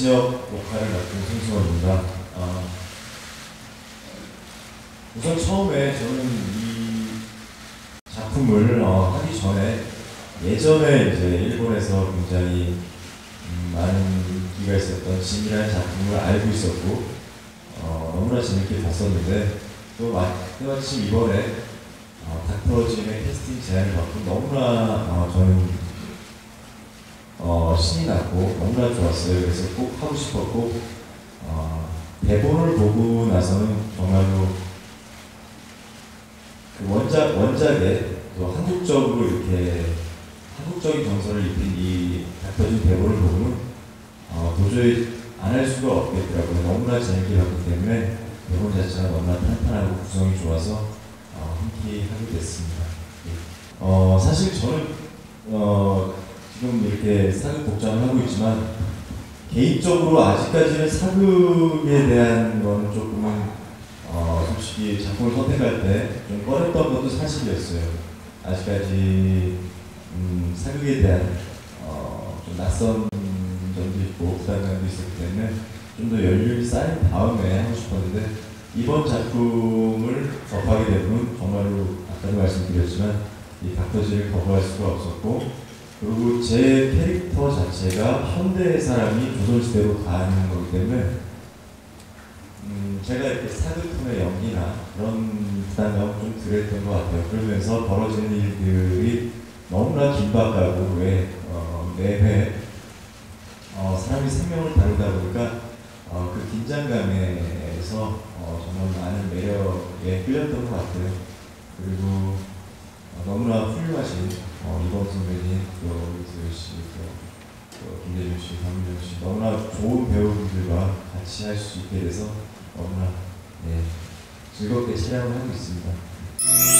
여친역 역할을 맡은 송승헌입니다. 우선 처음에 저는 이 작품을 하기 전에 예전에 이제 일본에서 굉장히 많은 인기가 있었던 진이라는 작품을 알고 있었고 너무나 재밌게 봤었는데 또 마침 이번에 닥터 진의 캐스팅 제안을 받고 너무나 저는 신이 났고 너무나 좋았어요. 그래서 꼭 하고 싶었고 대본을 보고 나서는 정말로 그 원작에 또 한국적으로 이렇게 한국적인 정서를 입힌 이 닥터 진 대본을 보고는 도저히 안 할 수가 없겠더라고요. 너무나 재밌게 봤기 때문에 대본 자체가 너무나 탄탄하고 구성이 좋아서 함께 하게 됐습니다. 사실 저는 지금 이렇게 사극 복장을 하고 있지만 개인적으로 아직까지는 사극에 대한 거는 조금은 솔직히 작품을 선택할 때 좀 꺼렸던 것도 사실이었어요. 아직까지 사극에 대한 좀 낯선 점도 있고 부담감도 있었기 때문에 좀 더 연륜이 쌓인 다음에 하고 싶었는데 이번 작품을 접하게 되면 정말로 아까도 말씀드렸지만 이 닥터진을 거부할 수가 없었고 그리고 제 캐릭터 자체가 현대의 사람이 조선시대로 가는 거기 때문에 제가 이렇게 사극품의 연기나 그런 부담감을 좀 덜했던 것 같아요. 그러면서 벌어지는 일들이 너무나 긴박하고 매회 사람이 생명을 다루다 보니까 그 긴장감에서 정말 많은 매력에 끌렸던 것 같아요. 그리고 너무나 훌륭하신 이범 선배님, 또 이수연 씨, 또 김대중 씨, 박민정 씨 너무나 좋은 배우분들과 같이 할 수 있게 돼서 너무나 즐겁게 촬영을 하고 있습니다.